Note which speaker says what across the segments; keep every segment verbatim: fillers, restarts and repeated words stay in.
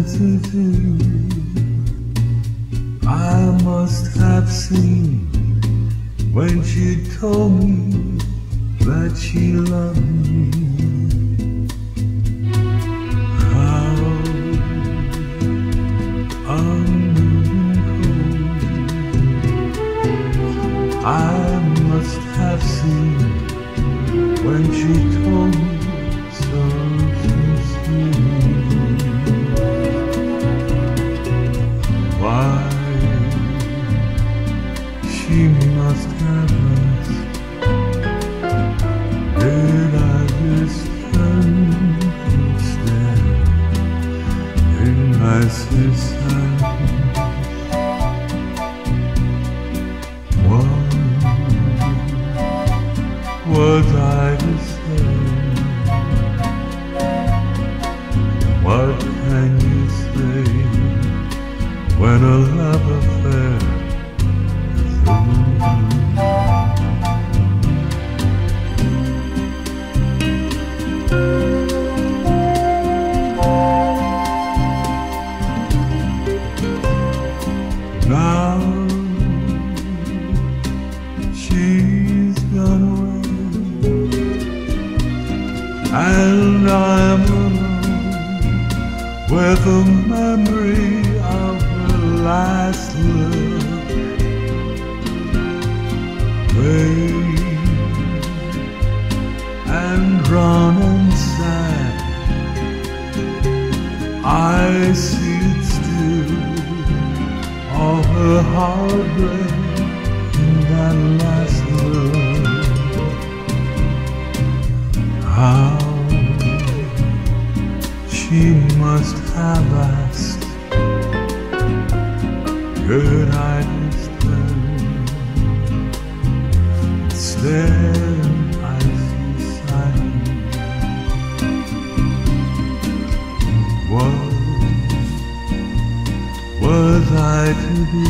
Speaker 1: insensitive. I must have seen when she told me that she loved me. How unmoving cold I must have seen when she told me so sincerely. Why she must have asked, did I just turn and stare in my society? What was I to say? What can you say when a love affair is over? Now she's gone away, and I'm alone with the memory of her last look. Gray and drawn and sad, I see it still, all her heartbreak in that last look. How she must have asked, could I just turn and stare in icy silence? What was I to do?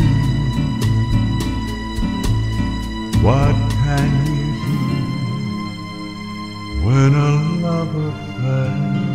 Speaker 1: What can you do when a love affair